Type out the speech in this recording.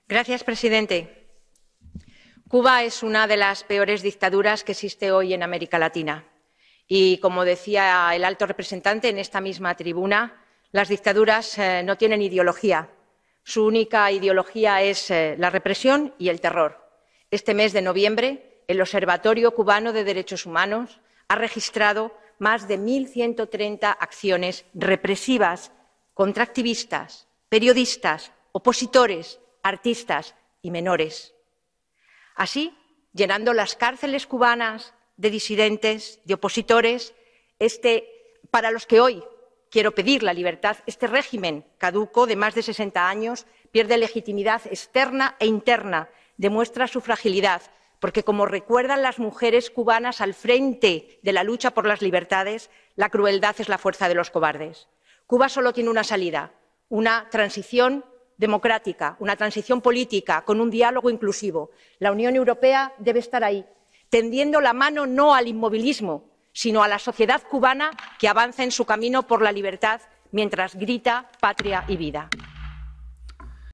Señor presidente, Cuba es una de las peores dictaduras que existe hoy en América Latina. Y, como decía el alto representante en esta misma tribuna, las dictaduras no tienen ideología. Su única ideología es la represión y el terror. Este mes de noviembre, el Observatorio Cubano de Derechos Humanos ha registrado más de 1.130 acciones represivas contra activistas, periodistas, opositores, artistas y menores. Así, llenando las cárceles cubanas de disidentes, de opositores, para los que hoy quiero pedir la libertad, este régimen caduco de más de 60 años pierde legitimidad externa e interna, demuestra su fragilidad, porque, como recuerdan las mujeres cubanas al frente de la lucha por las libertades, la crueldad es la fuerza de los cobardes. Cuba solo tiene una salida, una transición democrática, una transición política con un diálogo inclusivo. La Unión Europea debe estar ahí, tendiendo la mano no al inmovilismo, sino a la sociedad cubana que avanza en su camino por la libertad mientras grita patria y vida.